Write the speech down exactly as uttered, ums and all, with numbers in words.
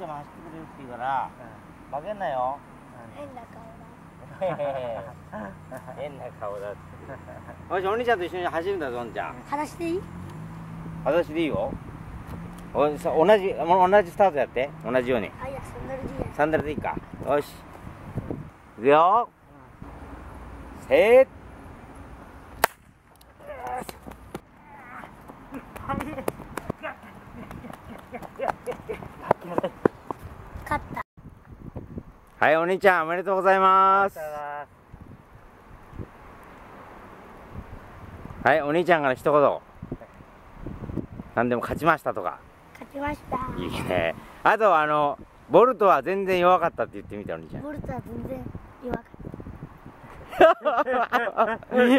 ちゃんも走ってくれるって言うから、負けんなよ。 変な顔変な顔だって。よし、お兄ちゃんと一緒に走るんだぞ、おんちゃん。 裸足でいい？ 裸足でいいよ。おさ同じ同じスタートやって、同じように。 あ、いや、サンダルでいいや。 サンダルでいいか。よし。いくよ。せー。 勝った。 はい、お兄ちゃんおめでとうございます。はい、お兄ちゃんから一言。何でも勝ちましたとか。 勝ちました。 いいね。あとあのボルトは全然弱かったって言ってみた、お兄ちゃん。 ボルトは全然弱かった。